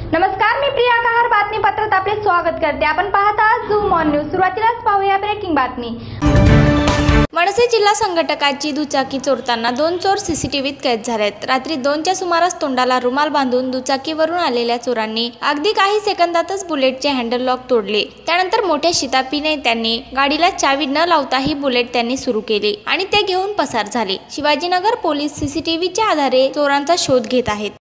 नमस्कार, मी प्रिया कहार बातमीपत्रात आपले स्वागत करते। आपण पाहत आहात झूम ऑन न्यूज। सुरुवातीलाच पाहूया ब्रेकिंग बातमी। मनसे जिल्हा संघटकाची दुचाकी चोरताना 2 चोर सीसीटीव्हीत कैद झालेत। रात्री 2च्या सुमारास तोंडाला रुमाल बांधून दुचाकीवरून आलेल्या चोरांनी अगदी काही सेकंदातच बुलेटचे हँडल लॉक तोडले। त्यानंतर मोठ्या शिताफीने त्यांनी गाडीला चावी न लावता ही बुलेट त्यांनी सुरू केली आणि ते घेऊन पसार झाले। शिवाजीनगर पोलीस सीसीटीव्हीच्या आधारे चोरांचा शोध घेत आहेत।